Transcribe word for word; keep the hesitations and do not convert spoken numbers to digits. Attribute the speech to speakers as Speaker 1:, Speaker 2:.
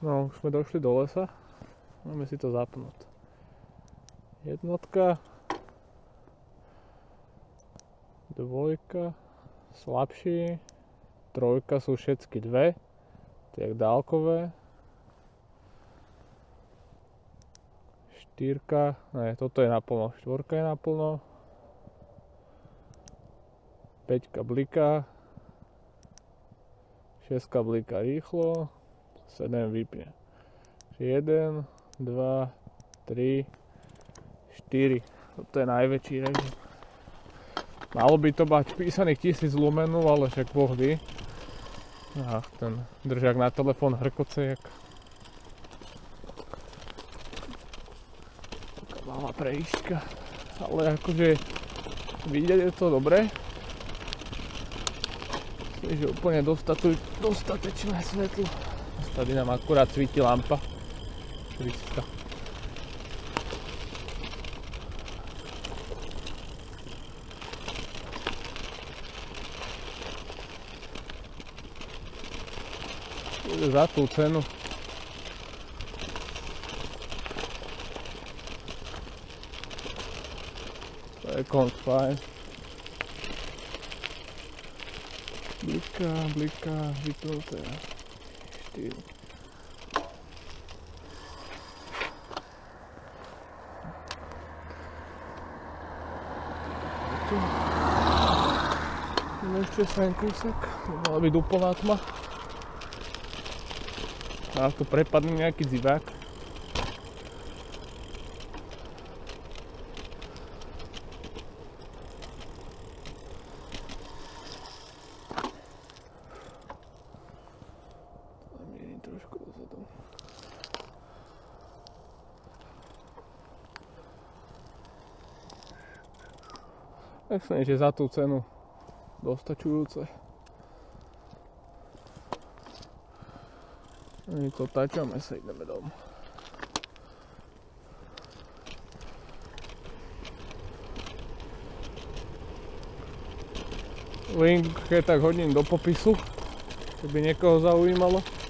Speaker 1: No, už sme došli do lesa. Máme si to zapnúť. Jednotka. Dvojka. Slabší. Trojka sú všetky dve. Tak dálkové. Štyrka. Ne, toto je naplno. Štvorka je naplno. Peťka bliká. Šestka bliká rýchlo. sedem vypne. jeden, dva, tri, štyri. Toto je najväčší režim. Malo by to mať písaných tisíc lumenov, ale však Boh vie. Ach, ten držák na telefón hrkoce jak taká malá prejížďka. Ale akože vidieť je to dobré. Je úplne dostatečné svetlo. Tady nám akurát svíti lampa. Krista. Bude za tú cenu. To je konc fajn. Bliká, bliká, vypnuté. štyri. Tu. Ešte sem kúsok. Mala byť úplná tma. A ako prepadne nejaký divák. Trošku dozadu. Myslím, že za tú cenu dostačujúce. My to tačame sa, ideme dom. Link je tak hodím do popisu, keby niekoho zaujímalo.